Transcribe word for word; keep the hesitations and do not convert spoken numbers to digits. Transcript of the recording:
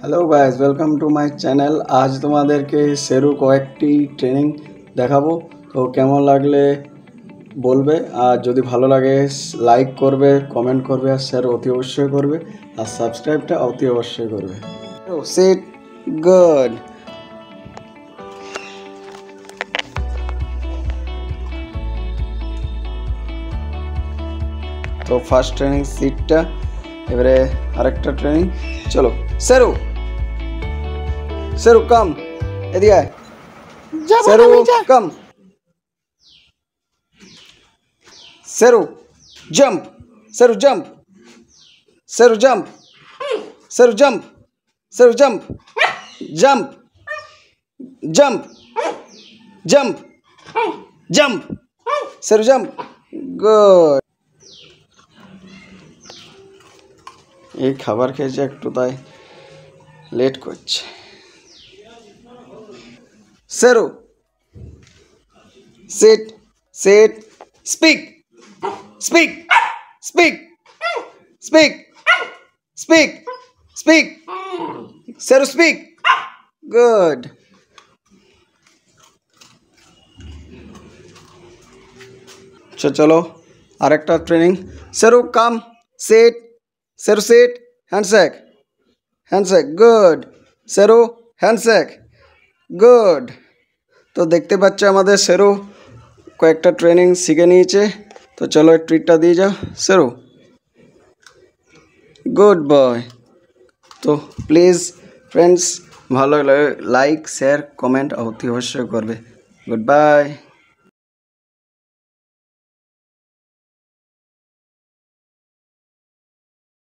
Hello guys, welcome to my channel. आज तुम्हादेरके सेरु कয়েকটি training দেখাবো। তো কেমন লাগলে বলবে, আর যদি ভালো লাগে লাইক করবে, কমেন্ট করবে, আর শেয়ার অতি অবশ্যই করবে, আর সাবস্ক্রাইবটা অতি অবশ্যই করবে। Sit good. তো ফার্স্ট ট্রেনিং সিটটা, এবারে আরেকটা ট্রেনিং। চলো সেরু, সেরু কাম, এদিকে আয়। Seru come, Seru jump, Seru jump, Seru jump, Seru jump, Seru jump, jump, jump, jump, jump, Seru jump. Good. এই খাবার খেয়েছে একটু, তাই লেট করছে। Seru sit, sit, speak, speak, speak, speak, speak, speak, Seru speak. Good. আচ্ছা চলো আরেকটা training. Seru come, sit, Seru sit, handshake, handshake. Good. Seru handshake. Good. তো দেখতে পাচ্ছ আমাদের সেরু কয়েকটা ট্রেনিং শিখে নিয়েছে। তো চলো ট্রিটটা দিয়ে যাও সেরু। Good boy. তো প্লিজ ফ্রেন্ডস, ভালো লাগে লাইক শেয়ার কমেন্ট অতি অবশ্যই করবে। Good bye.